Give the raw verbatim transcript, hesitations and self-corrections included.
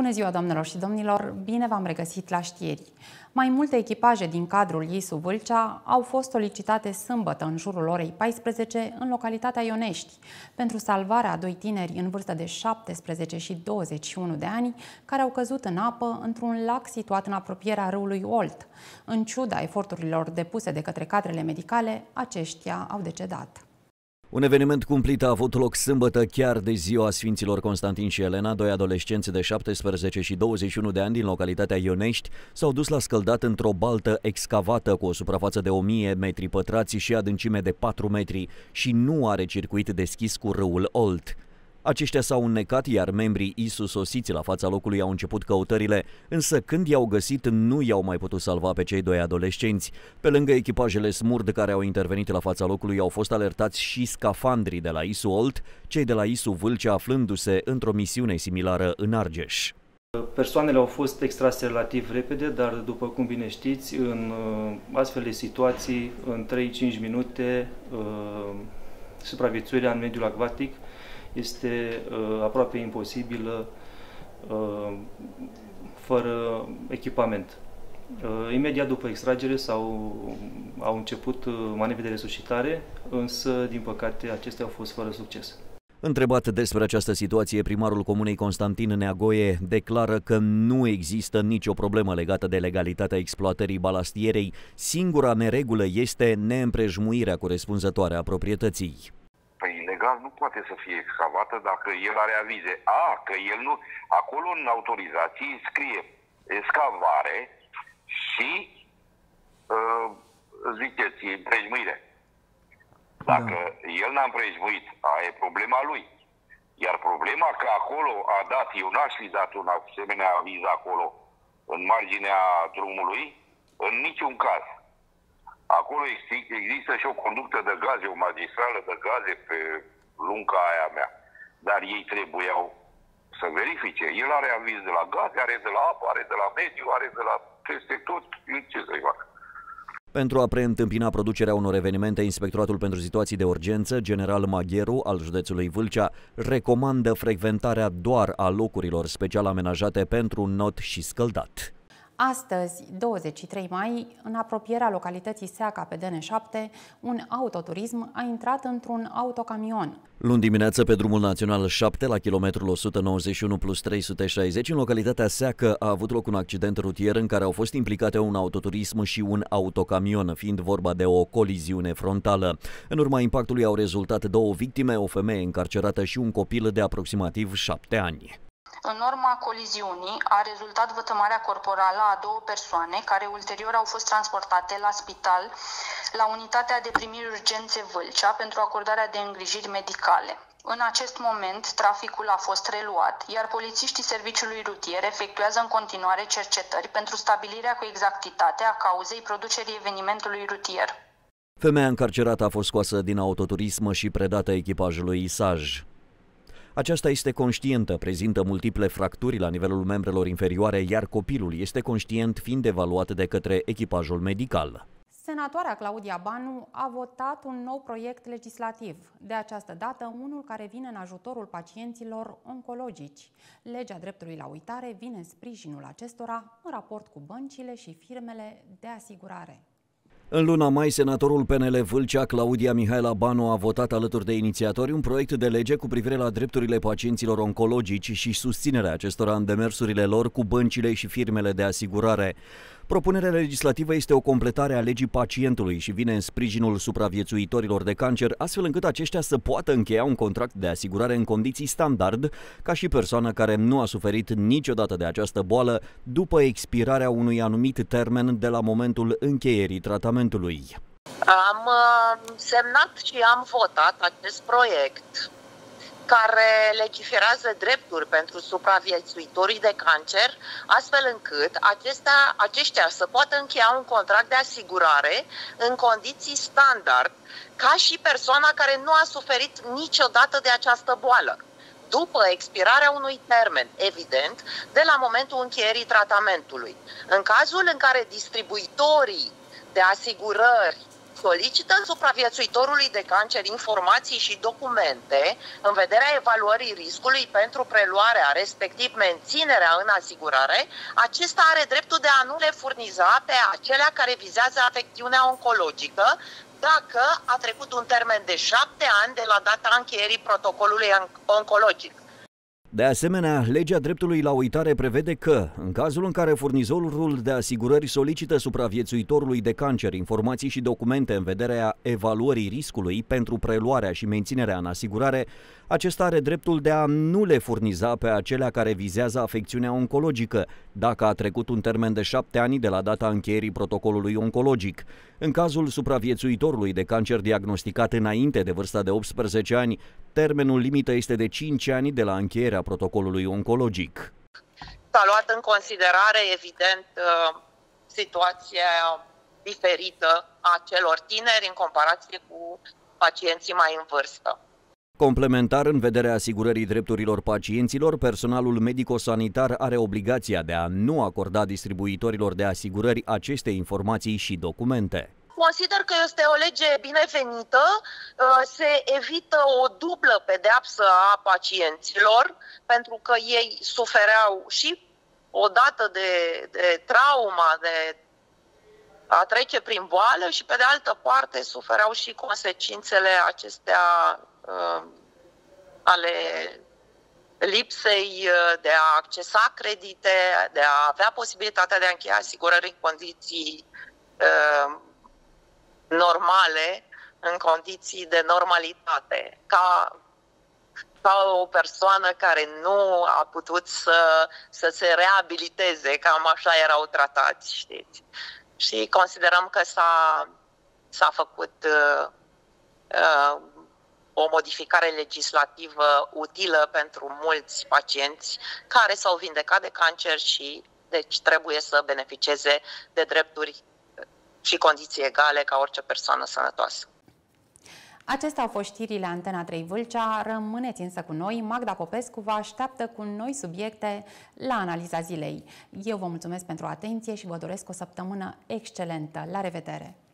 Bună ziua, doamnelor și domnilor! Bine v-am regăsit la știri! Mai multe echipaje din cadrul I S U Vâlcea au fost solicitate sâmbătă în jurul orei paisprezece în localitatea Ionești pentru salvarea a doi tineri în vârstă de șaptesprezece și douăzeci și unu de ani care au căzut în apă într-un lac situat în apropierea râului Olt. În ciuda eforturilor depuse de către cadrele medicale, aceștia au decedat. Un eveniment cumplit a avut loc sâmbătă chiar de ziua Sfinților Constantin și Elena. Doi adolescenți de șaptesprezece și douăzeci și unu de ani din localitatea Ionești s-au dus la scăldat într-o baltă excavată cu o suprafață de o mie metri pătrați și adâncime de patru metri și nu are circuit deschis cu râul Olt. Aceștia s-au înnecat, iar membrii I S U sosiți la fața locului au început căutările, însă când i-au găsit nu i-au mai putut salva pe cei doi adolescenți. Pe lângă echipajele SMURD care au intervenit la fața locului, au fost alertați și scafandrii de la I S U Olt, cei de la I S U Vâlcea aflându-se într-o misiune similară în Argeș. Persoanele au fost extrase relativ repede, dar după cum bine știți, în astfel de situații, în trei-cinci minute, supraviețuirea în mediul acvatic este uh, aproape imposibilă uh, fără echipament. Uh, imediat după extragere s-au, au început uh, manevre de resuscitare, însă, din păcate, acestea au fost fără succes. Întrebat despre această situație, primarul comunei Constantin Neagoie declară că nu există nicio problemă legată de legalitatea exploatării balastierei. Singura neregulă este neîmprejmuirea corespunzătoare a proprietății. Păi ilegal nu poate să fie excavată dacă el are avize. A, că el nu... Acolo în autorizații scrie excavare și uh, ziceți, împrejmuire. Dacă da. el n-a împrejmuit, aia e problema lui. Iar problema că acolo a dat, eu n-aș fi dat un asemenea aviz acolo, în marginea drumului, în niciun caz. Acolo există și o conductă de gaze, o magistrală de gaze pe lunga aia mea. Dar ei trebuiau să verifice. El are aviz de la gaze, are de la apă, are de la mediu, are de la peste tot. Ce să-i fac? Pentru a preîntâmpina producerea unor evenimente, Inspectoratul pentru Situații de Urgență, General Magheru, al județului Vâlcea, recomandă frecventarea doar a locurilor special amenajate pentru not și scăldat. Astăzi, douăzeci și trei mai, în apropierea localității Seaca pe D N șapte, un autoturism a intrat într-un autocamion. Luni dimineață, pe drumul național șapte, la kilometrul o sută nouăzeci și unu plus trei sute șaizeci, în localitatea Seacă, a avut loc un accident rutier în care au fost implicate un autoturism și un autocamion, fiind vorba de o coliziune frontală. În urma impactului au rezultat două victime, o femeie încarcerată și un copil de aproximativ șapte ani. În urma coliziunii a rezultat vătămarea corporală a două persoane care ulterior au fost transportate la spital la unitatea de primiri urgențe Vâlcea pentru acordarea de îngrijiri medicale. În acest moment, traficul a fost reluat, iar polițiștii serviciului rutier efectuează în continuare cercetări pentru stabilirea cu exactitate a cauzei producerii evenimentului rutier. Femeia încarcerată a fost scoasă din autoturism și predată echipajului I S A J. Aceasta este conștientă, prezintă multiple fracturi la nivelul membrelor inferioare, iar copilul este conștient, fiind evaluat de către echipajul medical. Senatoarea Claudia Banu a votat un nou proiect legislativ, de această dată unul care vine în ajutorul pacienților oncologici. Legea dreptului la uitare vine în sprijinul acestora în raport cu băncile și firmele de asigurare. În luna mai, senatorul P N L Vâlcea, Claudia Mihaela Banu, a votat alături de inițiatori un proiect de lege cu privire la drepturile pacienților oncologici și susținerea acestora în demersurile lor cu băncile și firmele de asigurare. Propunerea legislativă este o completare a legii pacientului și vine în sprijinul supraviețuitorilor de cancer, astfel încât aceștia să poată încheia un contract de asigurare în condiții standard, ca și persoana care nu a suferit niciodată de această boală după expirarea unui anumit termen de la momentul încheierii tratamentului. Am semnat și am votat acest proiect care legiferează drepturi pentru supraviețuitorii de cancer, astfel încât acestea, aceștia să poată încheia un contract de asigurare în condiții standard, ca și persoana care nu a suferit niciodată de această boală, după expirarea unui termen, evident, de la momentul încheierii tratamentului. În cazul în care distribuitorii de asigurări solicită supraviețuitorului de cancer informații și documente în vederea evaluării riscului pentru preluarea, respectiv menținerea în asigurare, acesta are dreptul de a nu le furniza pe acelea care vizează afecțiunea oncologică dacă a trecut un termen de șapte ani de la data încheierii protocolului oncologic. De asemenea, legea dreptului la uitare prevede că, în cazul în care furnizorul de asigurări solicită supraviețuitorului de cancer informații și documente în vederea evaluării riscului pentru preluarea și menținerea în asigurare, acesta are dreptul de a nu le furniza pe acelea care vizează afecțiunea oncologică, dacă a trecut un termen de șapte ani de la data încheierii protocolului oncologic. În cazul supraviețuitorului de cancer diagnosticat înainte de vârsta de optsprezece ani, termenul limită este de cinci ani de la încheierea protocolului oncologic. S-a luat în considerare, evident, situația diferită a celor tineri în comparație cu pacienții mai în vârstă. Complementar, în vederea asigurării drepturilor pacienților, personalul medico-sanitar are obligația de a nu acorda distribuitorilor de asigurări aceste informații și documente. Consider că este o lege binevenită, se evită o dublă pedeapsă a pacienților, pentru că ei sufereau și odată de, de trauma, de a trece prin boală și pe de altă parte sufereau și consecințele acestea uh, ale lipsei de a accesa credite, de a avea posibilitatea de a încheia asigurări în condiții uh, normale, în condiții de normalitate, ca, ca o persoană care nu a putut să, să se reabiliteze, cam așa erau tratați, știți. Și considerăm că s-a, s-a făcut uh, uh, o modificare legislativă utilă pentru mulți pacienți care s-au vindecat de cancer și deci trebuie să beneficieze de drepturi și condiții egale ca orice persoană sănătoasă. Acestea au fost știrile Antena trei Vâlcea. Rămâneți însă cu noi. Magda Popescu vă așteaptă cu noi subiecte la analiza zilei. Eu vă mulțumesc pentru atenție și vă doresc o săptămână excelentă. La revedere!